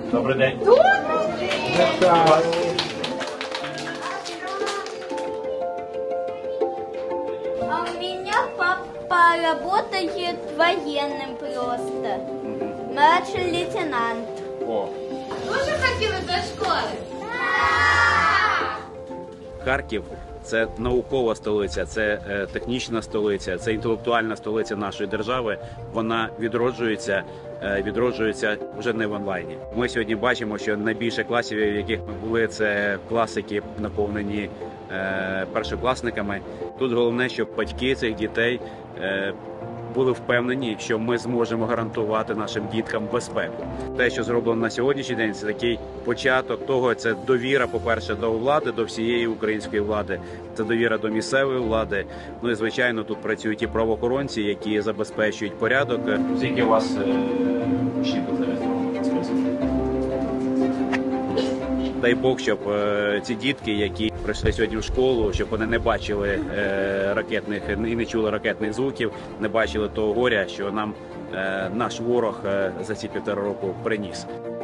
Добрий день. А у меня папа работает военным просто. Младший лейтенант. О. Дуже хотіли до школи? Харків – це наукова столиця, це технічна столиця, це інтелектуальна столиця нашої держави. Вона відроджується вже не в онлайні. Ми сьогодні бачимо, що найбільше класів, в яких ми були, це класики, наповнені першокласниками. Тут головне, щоб батьки цих дітей були впевнені, що ми зможемо гарантувати нашим діткам безпеку. Те, що зроблено на сьогоднішній день, це такий початок того, це довіра, по-перше, до влади, до всієї української влади, це довіра до місцевої влади. Ну і, звичайно, тут працюють і правоохоронці, які забезпечують порядок. Скільки у вас учнів зареєстровано? Дай Бог, щоб ці дітки, які прийшли сьогодні в школу, щоб вони не бачили ракетних і не чули ракетних звуків, не бачили того горя, що нам наш ворог за ці 1,5 року приніс.